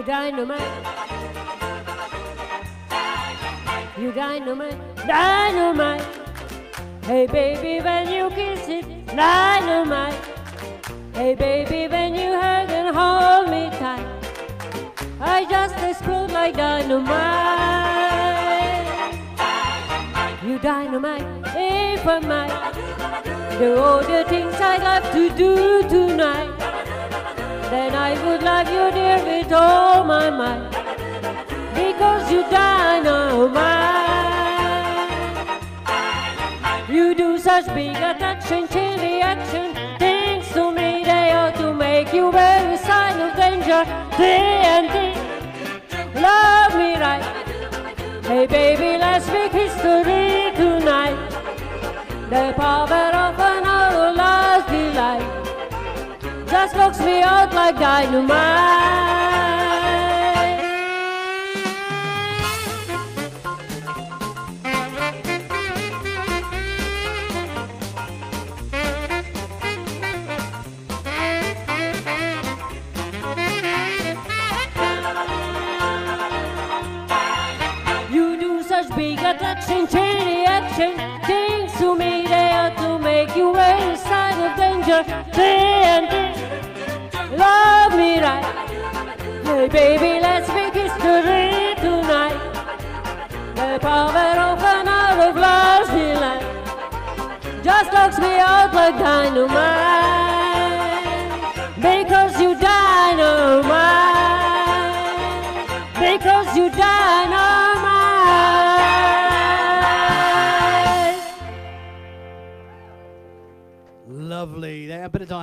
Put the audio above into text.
You dynamite. You dynamite, dynamite. Hey baby, when you kiss it, dynamite. Hey baby, when you hug and hold me tight, I just explode like dynamite. You dynamite, if I might, do all the things I'd love to do tonight, then I would love you dear with all my might, because you dynamite. You do such big attraction, chain reaction, things to me they ought to make you very sign of danger. TNT, love me right. Hey baby, let's make history tonight. The power of an hour last delight just knocks me out like dynamite. Big attraction, chain reaction, things to me they ought to make you a sign of danger. TNT, love me right. Hey baby, let's make history tonight. The power of an hour of love's delight just knocks me out like dynamite. Because you dynamite. Because you dynamite. Lovely. A bit of